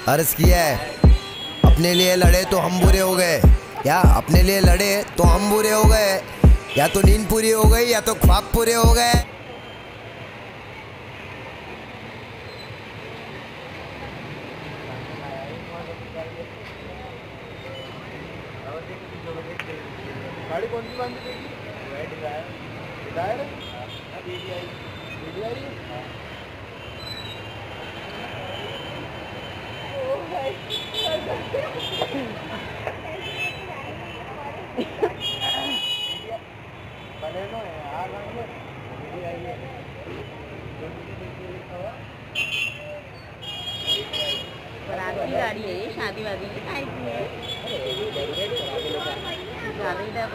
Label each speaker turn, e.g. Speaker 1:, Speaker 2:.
Speaker 1: अर्ज किया है, अपने लिए लड़े तो हम बुरे हो गए, या अपने लिए लड़े तो हम बुरे हो गए, या तो नींद पूरी हो गई या तो ख्वाब पूरे हो गए।
Speaker 2: गाड़ी कौन सी बांधी थी? डिजायर डिजायर बलेनो है यार,
Speaker 3: बारात की गाड़ी है ये, शादी वादी की टाइप की है।